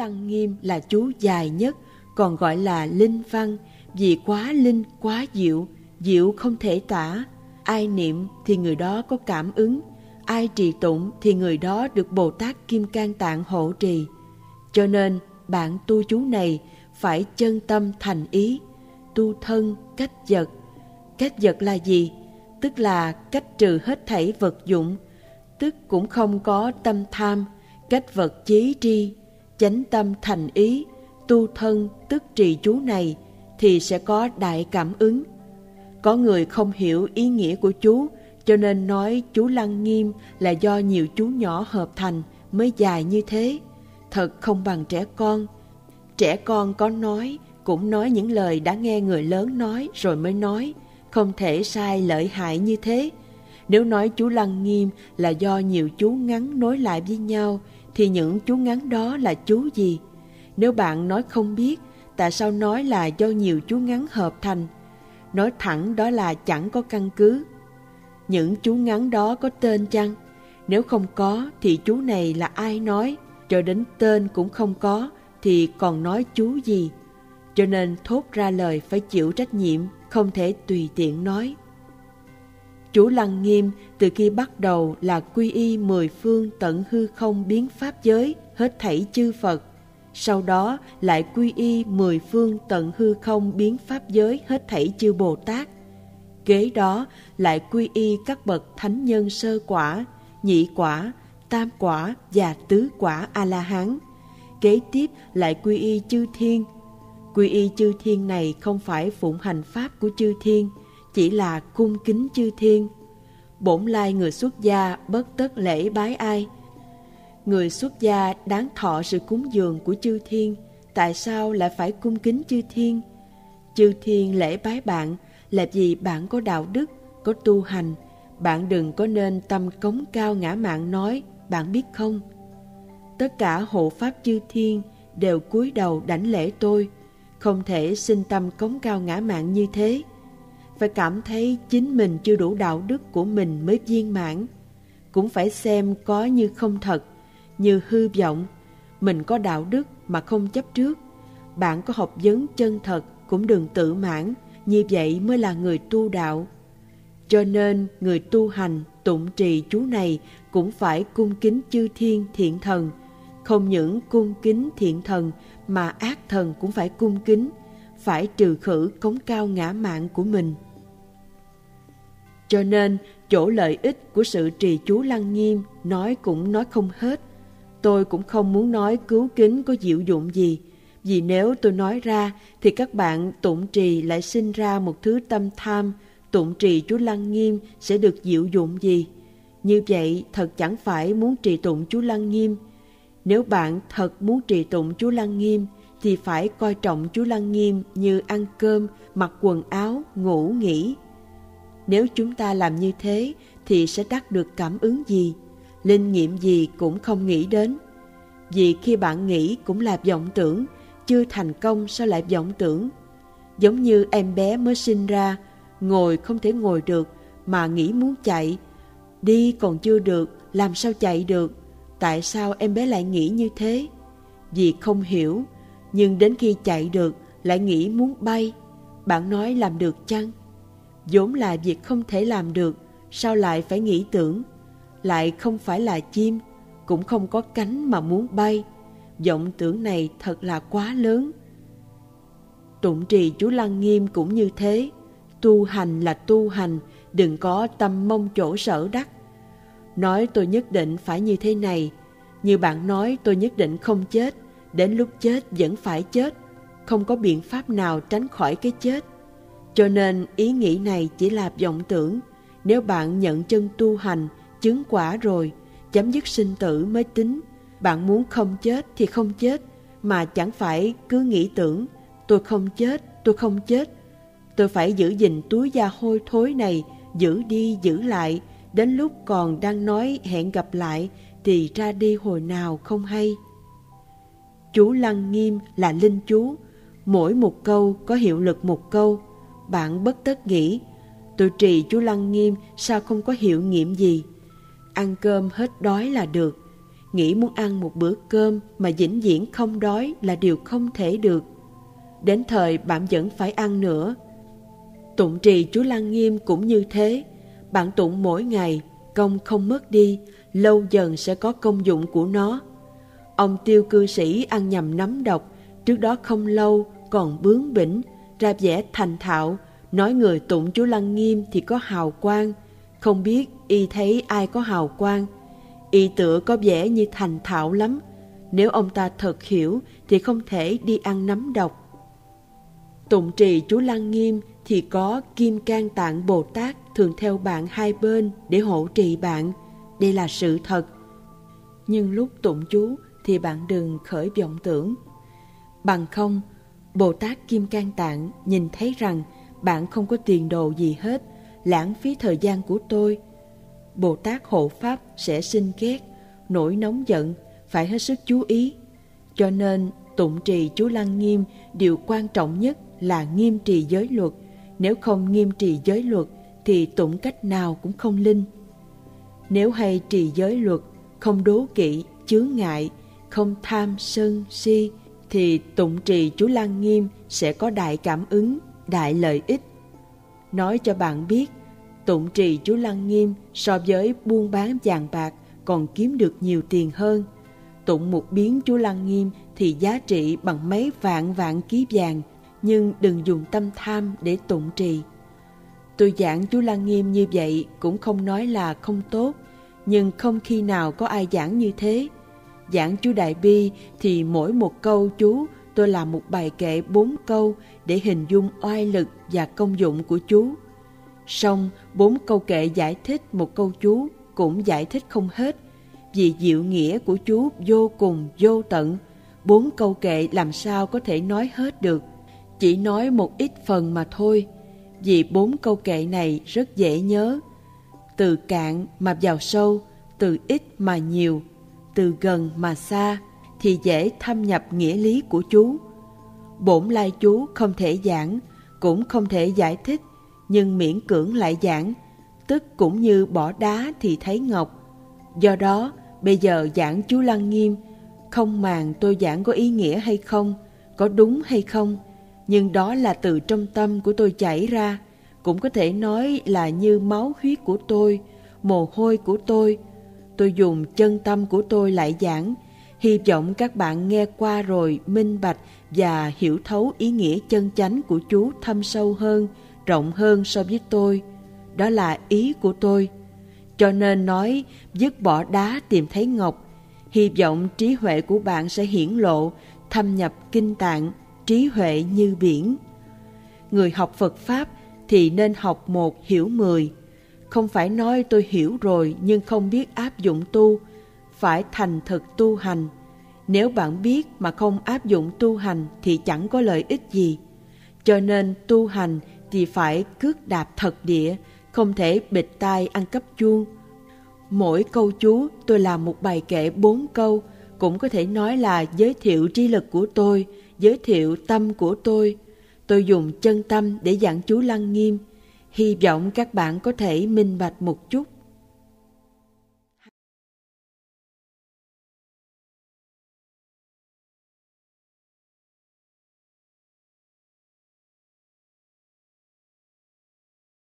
Lăng Nghiêm là chú dài nhất, còn gọi là linh văn, vì quá linh, quá diệu, diệu không thể tả. Ai niệm thì người đó có cảm ứng, ai trì tụng thì người đó được Bồ Tát Kim Cang Tạng hộ trì. Cho nên bạn tu chú này phải chân tâm thành ý, tu thân cách vật. Cách vật là gì? Tức là cách trừ hết thảy vật dụng, tức cũng không có tâm tham, cách vật chí tri, chánh tâm thành ý, tu thân tức trì chú này thì sẽ có đại cảm ứng. Có người không hiểu ý nghĩa của chú, cho nên nói chú Lăng Nghiêm là do nhiều chú nhỏ hợp thành mới dài như thế. Thật không bằng trẻ con. Trẻ con có nói, cũng nói những lời đã nghe người lớn nói rồi mới nói, không thể sai lợi hại như thế. Nếu nói chú Lăng Nghiêm là do nhiều chú ngắn nối lại với nhau, thì những chú ngắn đó là chú gì? Nếu bạn nói không biết, tại sao nói là do nhiều chú ngắn hợp thành? Nói thẳng đó là chẳng có căn cứ. Những chú ngắn đó có tên chăng? Nếu không có thì chú này là ai nói? Cho đến tên cũng không có thì còn nói chú gì? Cho nên thốt ra lời phải chịu trách nhiệm, không thể tùy tiện nói. Chú Lăng Nghiêm từ khi bắt đầu là quy y 10 phương tận hư không biến pháp giới hết thảy chư Phật. Sau đó lại quy y 10 phương tận hư không biến pháp giới hết thảy chư Bồ Tát. Kế đó lại quy y các bậc thánh nhân sơ quả, nhị quả, tam quả và tứ quả A-la-hán. Kế tiếp lại quy y chư thiên. Quy y chư thiên này không phải phụng hành pháp của chư thiên, chỉ là cung kính chư thiên. Bổn lai người xuất gia bất tất lễ bái ai. Người xuất gia đáng thọ sự cúng dường của chư thiên, tại sao lại phải cung kính chư thiên? Chư thiên lễ bái bạn là vì bạn có đạo đức, có tu hành. Bạn đừng có nên tâm cống cao ngã mạn nói, bạn biết không? Tất cả hộ pháp chư thiên đều cúi đầu đảnh lễ tôi, không thể sinh tâm cống cao ngã mạn như thế. Phải cảm thấy chính mình chưa đủ đạo đức của mình mới viên mãn. Cũng phải xem có như không thật, như hư vọng. Mình có đạo đức mà không chấp trước. Bạn có học vấn chân thật cũng đừng tự mãn, như vậy mới là người tu đạo. Cho nên người tu hành tụng trì chú này cũng phải cung kính chư thiên thiện thần. Không những cung kính thiện thần mà ác thần cũng phải cung kính, phải trừ khử cống cao ngã mạn của mình. Cho nên chỗ lợi ích của sự trì chú Lăng Nghiêm nói cũng nói không hết. Tôi cũng không muốn nói cứu kính có diệu dụng gì, vì nếu tôi nói ra thì các bạn tụng trì lại sinh ra một thứ tâm tham, tụng trì chú Lăng Nghiêm sẽ được diệu dụng gì. Như vậy thật chẳng phải muốn trì tụng chú Lăng Nghiêm. Nếu bạn thật muốn trì tụng chú Lăng Nghiêm thì phải coi trọng chú Lăng Nghiêm như ăn cơm, mặc quần áo, ngủ nghỉ. Nếu chúng ta làm như thế thì sẽ đắc được cảm ứng gì, linh nghiệm gì cũng không nghĩ đến. Vì khi bạn nghĩ cũng là vọng tưởng, chưa thành công sao lại vọng tưởng. Giống như em bé mới sinh ra, ngồi không thể ngồi được mà nghĩ muốn chạy. Đi còn chưa được, làm sao chạy được? Tại sao em bé lại nghĩ như thế? Vì không hiểu, nhưng đến khi chạy được lại nghĩ muốn bay. Bạn nói làm được chăng? Vốn là việc không thể làm được, sao lại phải nghĩ tưởng? Lại không phải là chim, cũng không có cánh mà muốn bay. Vọng tưởng này thật là quá lớn. Tụng trì chú Lăng Nghiêm cũng như thế. Tu hành là tu hành, đừng có tâm mong chỗ sở đắc. Nói tôi nhất định phải như thế này, như bạn nói tôi nhất định không chết, đến lúc chết vẫn phải chết, không có biện pháp nào tránh khỏi cái chết. Cho nên ý nghĩ này chỉ là vọng tưởng. Nếu bạn nhận chân tu hành, chứng quả rồi, chấm dứt sinh tử mới tính. Bạn muốn không chết thì không chết, mà chẳng phải cứ nghĩ tưởng, tôi không chết, tôi không chết. Tôi phải giữ gìn túi da hôi thối này, giữ đi giữ lại, đến lúc còn đang nói hẹn gặp lại thì ra đi hồi nào không hay. Chú Lăng Nghiêm là linh chú, mỗi một câu có hiệu lực một câu. Bạn bất tất nghĩ, tôi trì chú Lăng Nghiêm sao không có hiệu nghiệm gì. Ăn cơm hết đói là được. nghĩ muốn ăn một bữa cơm mà vĩnh viễn không đói là điều không thể được. Đến thời bạn vẫn phải ăn nữa. Tụng trì chú Lăng Nghiêm cũng như thế. Bạn tụng mỗi ngày, công không mất đi, lâu dần sẽ có công dụng của nó. Ông Tiêu cư sĩ ăn nhầm nấm độc, trước đó không lâu còn bướng bỉnh, ra vẻ thành thạo, nói người tụng chú Lăng Nghiêm thì có hào quang. Không biết y thấy ai có hào quang, y tựa có vẻ như thành thạo lắm. Nếu ông ta thật hiểu thì không thể đi ăn nấm độc. Tụng trì chú Lăng Nghiêm thì có Kim Cang Tạng Bồ Tát thường theo bạn hai bên để hộ trì bạn. Đây là sự thật. Nhưng lúc tụng chú thì bạn đừng khởi vọng tưởng. Bằng không, Bồ Tát Kim Cang Tạng nhìn thấy rằng bạn không có tiền đồ gì hết, lãng phí thời gian của tôi. Bồ Tát hộ pháp sẽ sinh ghét, nổi nóng giận, phải hết sức chú ý. Cho nên tụng trì chú Lăng Nghiêm, điều quan trọng nhất là nghiêm trì giới luật. Nếu không nghiêm trì giới luật thì tụng cách nào cũng không linh. Nếu hay trì giới luật, không đố kỵ, chướng ngại, không tham sân si, thì tụng trì chú Lăng Nghiêm sẽ có đại cảm ứng, đại lợi ích. Nói cho bạn biết, tụng trì chú Lăng Nghiêm so với buôn bán vàng bạc còn kiếm được nhiều tiền hơn. Tụng một biến chú Lăng Nghiêm thì giá trị bằng mấy vạn ký vàng, nhưng đừng dùng tâm tham để tụng trì. Tôi giảng chú Lăng Nghiêm như vậy cũng không nói là không tốt, nhưng không khi nào có ai giảng như thế. Giảng chú Đại Bi thì mỗi một câu chú tôi làm một bài kệ 4 câu để hình dung oai lực và công dụng của chú. Song 4 câu kệ giải thích một câu chú cũng giải thích không hết, vì diệu nghĩa của chú vô cùng vô tận. 4 câu kệ làm sao có thể nói hết được, chỉ nói một ít phần mà thôi. Vì 4 câu kệ này rất dễ nhớ. Từ cạn mà vào sâu, từ ít mà nhiều, từ gần mà xa thì dễ thâm nhập nghĩa lý của chú. Bổn lai chú không thể giảng, cũng không thể giải thích, nhưng miễn cưỡng lại giảng, tức cũng như bỏ đá thì thấy ngọc. Do đó, bây giờ giảng chú Lăng Nghiêm, không màng tôi giảng có ý nghĩa hay không, có đúng hay không, nhưng đó là từ trong tâm của tôi chảy ra, cũng có thể nói là như máu huyết của tôi, mồ hôi của tôi. Tôi dùng chân tâm của tôi lại giảng, hy vọng các bạn nghe qua rồi minh bạch và hiểu thấu ý nghĩa chân chánh của chú thâm sâu hơn, rộng hơn so với tôi. Đó là ý của tôi. Cho nên nói dứt bỏ đá tìm thấy ngọc. Hy vọng trí huệ của bạn sẽ hiển lộ, thâm nhập kinh tạng, trí huệ như biển. Người học Phật Pháp thì nên học 1 hiểu 10. Không phải nói tôi hiểu rồi nhưng không biết áp dụng tu, phải thành thực tu hành. Nếu bạn biết mà không áp dụng tu hành thì chẳng có lợi ích gì. Cho nên tu hành thì phải cước đạp thật địa, không thể bịt tai ăn cắp chuông. Mỗi câu chú tôi làm một bài kệ 4 câu, cũng có thể nói là giới thiệu trí lực của tôi, giới thiệu tâm của tôi. Tôi dùng chân tâm để giảng chú Lăng Nghiêm. Hy vọng các bạn có thể minh bạch một chút.